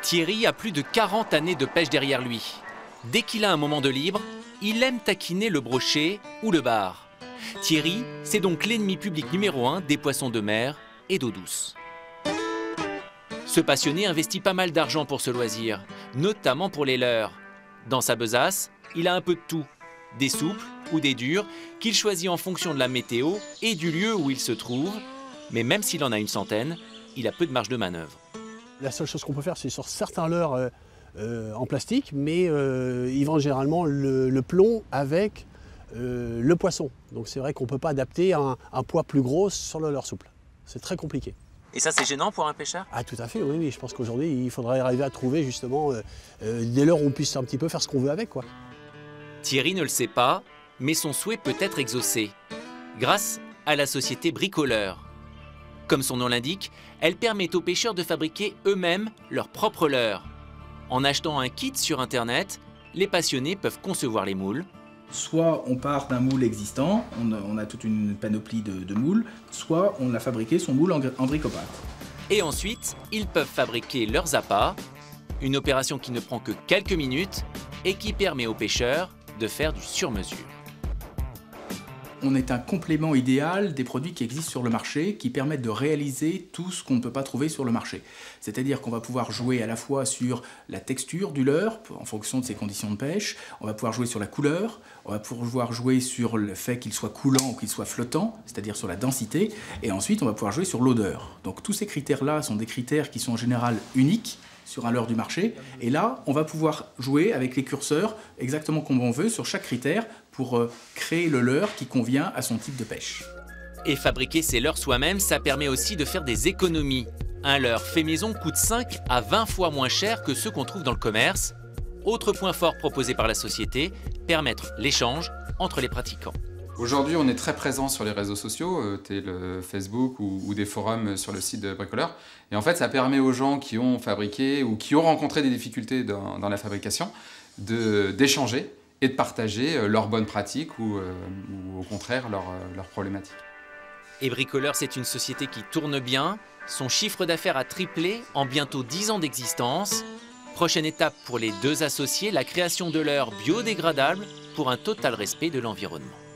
Thierry a plus de 40 années de pêche derrière lui. Dès qu'il a un moment de libre, il aime taquiner le brochet ou le bar. Thierry, c'est donc l'ennemi public numéro 1 des poissons de mer et d'eau douce. Ce passionné investit pas mal d'argent pour ce loisir, notamment pour les leurres. Dans sa besace, il a un peu de tout, des souples ou des durs, qu'il choisit en fonction de la météo et du lieu où il se trouve. Mais même s'il en a une centaine, il a peu de marge de manœuvre. La seule chose qu'on peut faire, c'est sur certains leurres en plastique, mais ils vendent généralement le plomb avec le poisson. Donc c'est vrai qu'on ne peut pas adapter un poids plus gros sur le leurre souple. C'est très compliqué. Et ça, c'est gênant pour un pêcheur? Ah, tout à fait, oui, oui. Je pense qu'aujourd'hui, il faudrait arriver à trouver justement des leurres où on puisse un petit peu faire ce qu'on veut avec, quoi. Thierry ne le sait pas, mais son souhait peut être exaucé grâce à la société Bricoleur. Comme son nom l'indique, elle permet aux pêcheurs de fabriquer eux-mêmes leurs propres leurres. En achetant un kit sur Internet, les passionnés peuvent concevoir les moules. Soit on part d'un moule existant, on a toute une panoplie de moules, soit on a fabriqué son moule en bric-à-brac. Et ensuite, ils peuvent fabriquer leurs appâts, une opération qui ne prend que quelques minutes et qui permet aux pêcheurs de faire du sur-mesure. On est un complément idéal des produits qui existent sur le marché, qui permettent de réaliser tout ce qu'on ne peut pas trouver sur le marché. C'est-à-dire qu'on va pouvoir jouer à la fois sur la texture du leurre, en fonction de ses conditions de pêche, on va pouvoir jouer sur la couleur, on va pouvoir jouer sur le fait qu'il soit coulant ou qu'il soit flottant, c'est-à-dire sur la densité, et ensuite on va pouvoir jouer sur l'odeur. Donc tous ces critères-là sont des critères qui sont en général uniques sur un leurre du marché, et là on va pouvoir jouer avec les curseurs exactement comme on veut sur chaque critère pour créer le leurre qui convient à son type de pêche. Et fabriquer ses leurres soi-même, ça permet aussi de faire des économies. Un leurre fait maison coûte 5 à 20 fois moins cher que ceux qu'on trouve dans le commerce. Autre point fort proposé par la société, permettre l'échange entre les pratiquants. Aujourd'hui, on est très présent sur les réseaux sociaux, tel Facebook ou des forums sur le site de Bricoleur. Et en fait, ça permet aux gens qui ont fabriqué ou qui ont rencontré des difficultés dans la fabrication d'échanger et de partager leurs bonnes pratiques ou au contraire leurs problématiques. Et Bricoleur, c'est une société qui tourne bien. Son chiffre d'affaires a triplé en bientôt 10 ans d'existence. Prochaine étape pour les deux associés, la création de leurres biodégradables pour un total respect de l'environnement.